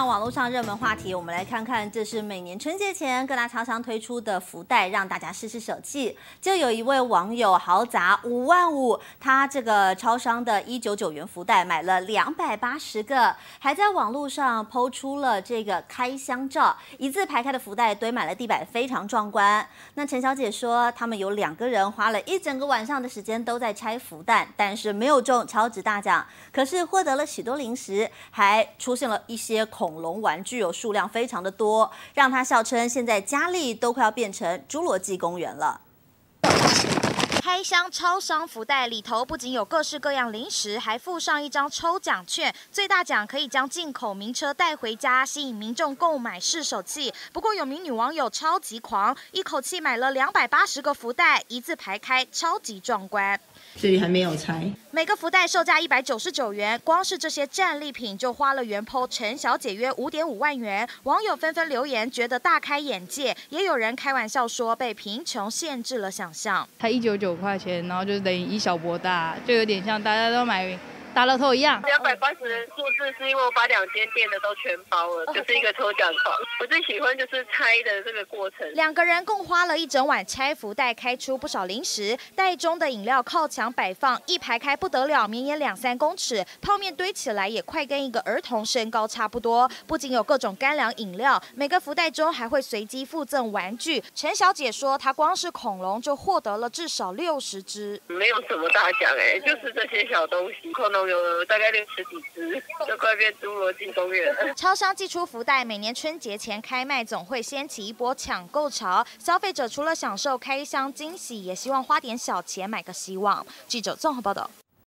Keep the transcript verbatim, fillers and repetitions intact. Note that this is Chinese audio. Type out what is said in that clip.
上网络上热门话题，我们来看看，这是每年春节前各大超商推出的福袋，让大家试试手气。就有一位网友豪砸五万五，他这个超商的一九九元福袋买了两百八十个，还在网络上抛出了这个开箱照，一字排开的福袋堆满了地板，非常壮观。那陈小姐说，他们有两个人花了一整个晚上的时间都在拆福袋，但是没有中超值大奖，可是获得了许多零食，还出现了一些恐龙玩具，有数量非常的多，让他笑称现在家里都快要变成侏罗纪公园了。 开箱超商福袋里头不仅有各式各样零食，还附上一张抽奖券，最大奖可以将进口名车带回家，吸引民众购买试手气。不过有名女网友超级狂，一口气买了两百八十个福袋，一字排开，超级壮观。 这里还没有拆， 每个福袋售价一百九十九元，光是这些战利品就花了原 po 陈小姐约五点五万元。网友纷纷留言，觉得大开眼界，也有人开玩笑说被贫穷限制了想象。 才一九九块钱，然后就等于以小博大，就有点像大家都买大乐透一样。 两百八十的数字是因为我把两间店的都全包了，就是一个抽奖狂。我最喜欢就是拆的这个过程。 两个人共花了一整晚拆福袋，开出不少零食，袋中的饮料靠墙摆放，一排开不得了，绵延两三公尺，泡面堆起来也快跟一个儿童身高差不多。不仅有各种干粮饮料，每个福袋中还会随机附赠玩具。陈小姐说，她光是恐龙就获得了至少六十只， 没有什么大奖哎、欸，就是这些小东西，恐龙有大概六十几只，就快变侏罗纪公园了。 超商寄出福袋，每年春节前开卖，总会掀起一波抢购潮。消费者除了享受开箱惊喜，也希望花点小钱买个希望。记者综合报道。